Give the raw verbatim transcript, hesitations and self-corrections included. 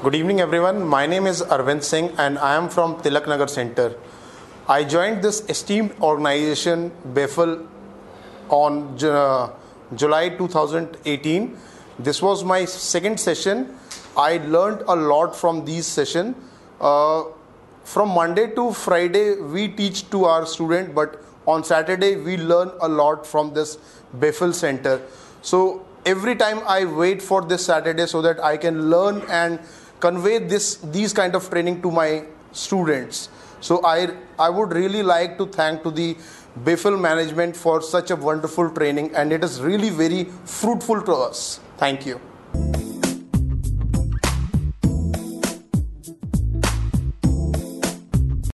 Good evening everyone. My name is Arvind Singh and I am from Tilak Nagar Center. I joined this esteemed organization B A F E L on uh, July two thousand eighteen. This was my second session. I learned a lot from these sessions. Uh, from Monday to Friday we teach to our student, but on Saturday we learn a lot from this B A F E L center. So every time I wait for this Saturday so that I can learn and convey this these kind of training to my students. So I I would really like to thank to the B A F E L management for such a wonderful training, and it is really very fruitful to us. Thank you.